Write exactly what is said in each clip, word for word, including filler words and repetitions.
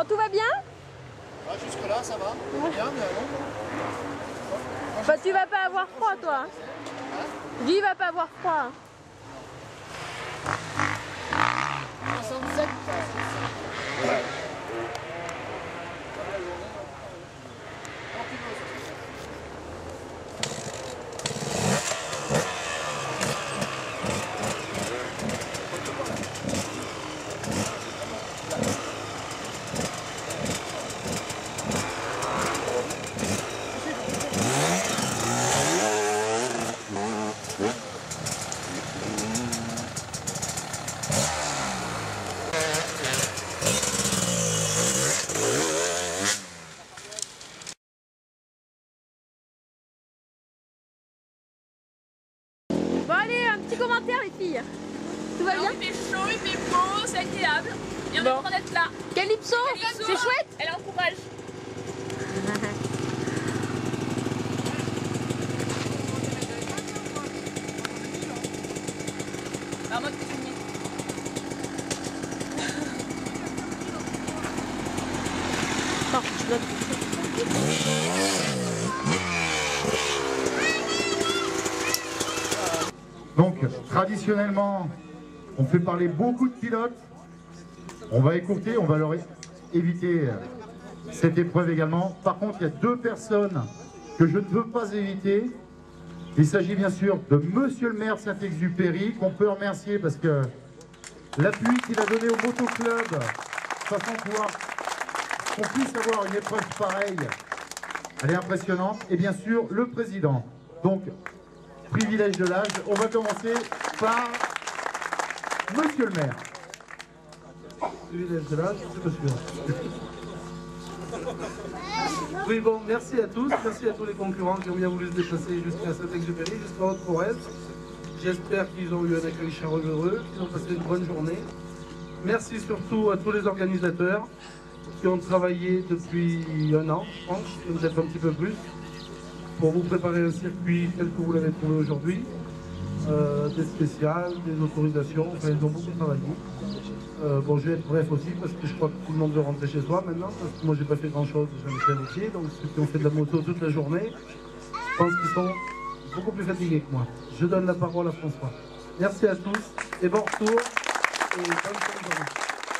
Bon, tout va bien? Ah, jusque là, ça va. Ouais. Bien, mais non. Bah, tu vas pas avoir froid, toi. Hein? Je dis, il va pas avoir froid. soixante-sept. Ouais. Bon, allez, un petit commentaire, les filles. Tout va Alors, bien? il fait chaud, il fait beau, c'est agréable. Et on Bon. est content d'être là. Calypso, Calypso, c'est chouette? Elle encourage. Alors, moi, tu finis. Non, je note. Donc, traditionnellement, on fait parler beaucoup de pilotes. On va écouter, on va leur éviter cette épreuve également. Par contre, il y a deux personnes que je ne veux pas éviter. Il s'agit bien sûr de Monsieur le maire de Saint-Exupéry, qu'on peut remercier parce que l'appui qu'il a donné au motoclub, façon pouvoir qu'on puisse avoir une épreuve pareille, elle est impressionnante. Et bien sûr, le président. Donc, privilège de l'âge. On va commencer par Monsieur le maire. Privilège de l'âge, c'est monsieur. Oui, bon, merci à tous, merci à tous les concurrents qui ont bien voulu se déplacer jusqu'à Saint-Exupéry, jusqu'à Haute-Corrèze. J'espère qu'ils ont eu un accueil chaleureux, qu'ils ont passé une bonne journée. Merci surtout à tous les organisateurs qui ont travaillé depuis un an, je pense, peut-être un petit peu plus, pour vous préparer un circuit tel que vous l'avez trouvé aujourd'hui. Euh, des spéciales, des autorisations, enfin ils ont beaucoup travaillé. Euh, bon, je vais être bref aussi parce que je crois que tout le monde veut rentrer chez soi maintenant, parce que moi j'ai pas fait grand chose, j'ai fait un métier, donc ceux qui ont fait de la moto toute la journée, je pense qu'ils sont beaucoup plus fatigués que moi. Je donne la parole à François. Merci à tous et bon retour et bonne fin de journée.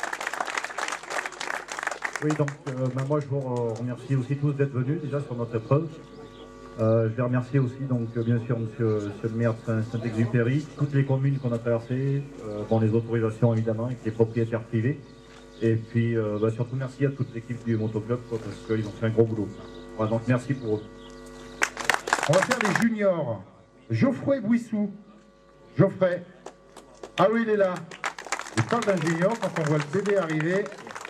Oui, donc euh, ben moi je vous remercie aussi tous d'être venus déjà sur notre épreuve. Euh, je vais remercier aussi donc bien sûr monsieur, monsieur le maire de Saint-Exupéry, toutes les communes qu'on a traversées, euh, bon, les autorisations évidemment, avec les propriétaires privés. Et puis euh, bah, surtout merci à toute l'équipe du motoclub quoi, parce qu'ils ont fait un gros boulot. Voilà, donc merci pour eux. On va faire les juniors. Geoffrey Bouissou. Geoffrey. Ah oui, il est là. Je parle d'un junior quand on voit le bébé arriver.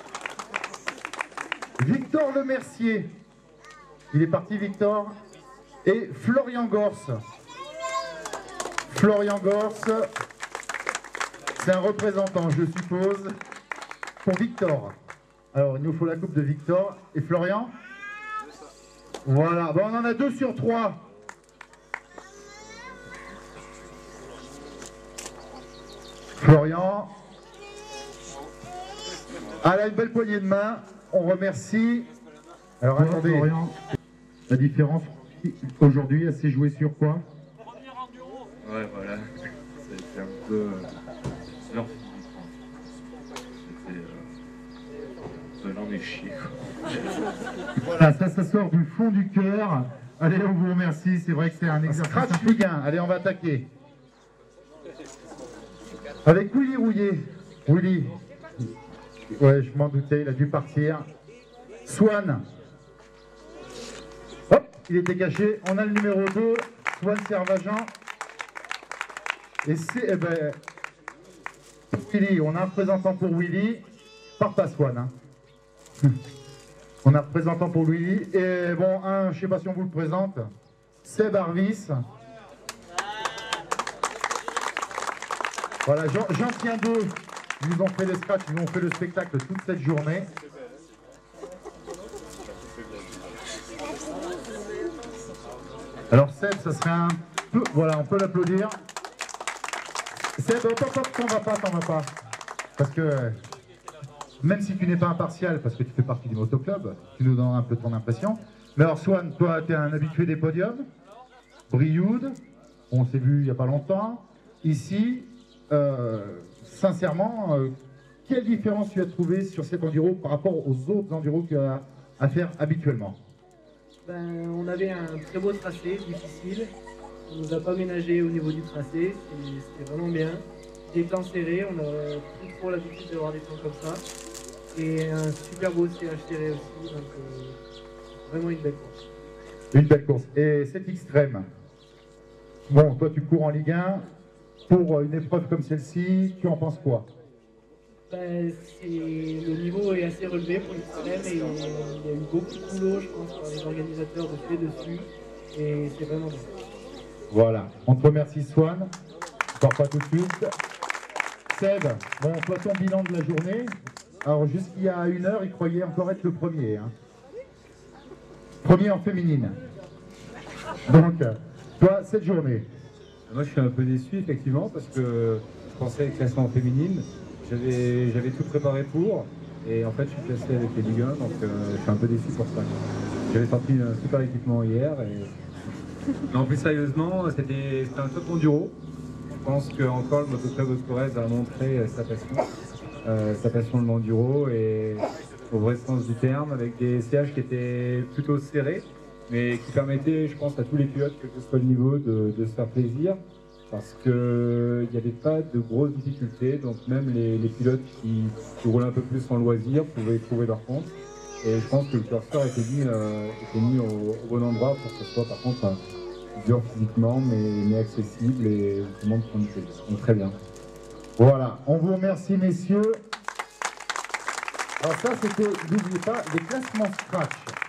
Victor Lemercier. Il est parti, Victor. Et Florian Gorce. Florian Gorce, c'est un représentant, je suppose, pour Victor. Alors, il nous faut la coupe de Victor. Et Florian? Voilà, bon, on en a deux sur trois. Florian. Ah là, une belle poignée de main. On remercie. Alors, ouais, attendez. Florian. La différence aujourd'hui, elle s'est jouée sur quoi? Ouais, voilà. C'était un peu euh, leur physique. C'était euh, de l'en est chier. Voilà, ça, ça sort du fond du cœur. Allez, on vous remercie. C'est vrai que c'est un exercice. Scratch Ligue un. Allez, on va attaquer. Avec Willy Rouillet. Willy. Ouais, je m'en doutais, il a dû partir. Swan. Hop, il était caché. On a le numéro deux, Swan Servageant. Et c'est, eh ben, Willy, on a un représentant pour Willy. Part pas Swan. Hein. On a un représentant pour Willy. Et bon, un, je sais pas si on vous le présente, Seb Arvis. Voilà, j'en tiens deux. Ils nous ont fait le scratch, ils nous ont fait le spectacle toute cette journée. Alors Seb, ça serait un peu... Voilà, on peut l'applaudir. Seb, hop, hop, hop, t'en vas pas, t'en vas pas. Parce que... même si tu n'es pas impartial, parce que tu fais partie du motoclub, tu nous donnes un peu ton impression. Mais alors Swan, toi, tu es un habitué des podiums. Brioude, on s'est vu il n'y a pas longtemps. Ici, euh, sincèrement, euh, quelle différence tu as trouvé sur cet enduro par rapport aux autres enduros que tu as à faire habituellement? Ben, on avait un très beau tracé, difficile. On ne nous a pas ménagé au niveau du tracé, c'était vraiment bien. Des temps serrés, on n'a plus trop l'habitude d'avoir des temps comme ça. Et un super beau C H serré aussi, donc euh, vraiment une belle course. Une belle course. Et cet extrême, bon, toi tu cours en Ligue un, pour une épreuve comme celle-ci, tu en penses quoi? Ben, le niveau est assez relevé pour l'extrême et il y a eu beaucoup de boulot, je pense, par les organisateurs de fait dessus. Et c'est vraiment bien. Voilà, on te remercie Swan, on part pas tout de suite. Seb, bon, toi ton bilan de la journée, alors jusqu'il y a une heure, il croyait encore être le premier. Hein. Premier en féminine. Donc, toi, cette journée. Moi je suis un peu déçu effectivement parce que je pensais être classement en féminine, j'avais j'avais tout préparé pour et en fait je suis classé avec les Ligue un donc euh, je suis un peu déçu pour ça. J'avais sorti un super équipement hier et... Non, plus sérieusement, c'était un top enduro. Je pense qu'encore le motoclub de Corrèze a montré sa passion, euh, sa passion de l'enduro et au vrai sens du terme, avec des C H qui étaient plutôt serrés, mais qui permettaient, je pense, à tous les pilotes, quel que soit le niveau, de, de se faire plaisir, parce qu'il n'y avait pas de grosses difficultés, donc même les, les pilotes qui, qui roulaient un peu plus en loisir pouvaient trouver leur compte. Et je pense que le curseur était mis, euh, était mis au, au bon endroit pour que ce soit par contre euh, dur physiquement mais, mais accessible et vraiment de prendre du plaisir. Donc très bien. Voilà, on vous remercie messieurs. Alors ça c'était, n'oubliez pas, les classements scratch.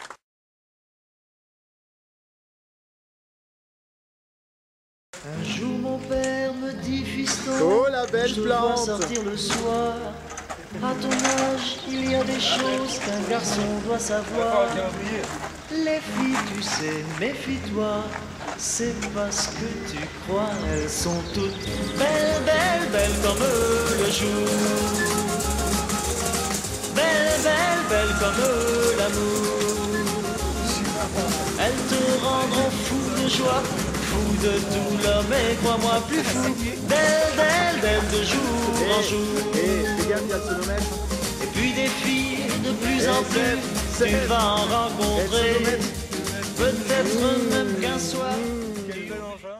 Un jour mon père me dit fiston, oh, la belle je plante. dois sortir le soir. À ton âge, il y a des choses qu'un garçon doit savoir. Les filles, tu sais, méfie-toi. C'est parce que tu crois, elles sont toutes belles, belles, belles comme le jour. Belles, belles, belles comme l'amour. Elles te rendront fou de joie, fou de tout l'homme et crois-moi plus fou. Belles, belles, belles de jour en jour. Et puis des filles de plus en plus, tu vas en rencontrer. Peut-être même qu'un soir. Quel bel engin.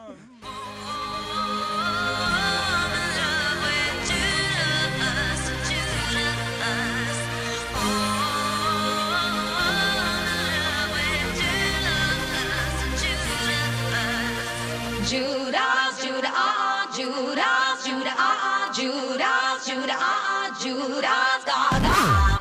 Judas, Judas, ah, Judas, Judas, ah, Judas, Judas, ah, Judas, Judas, Gaga.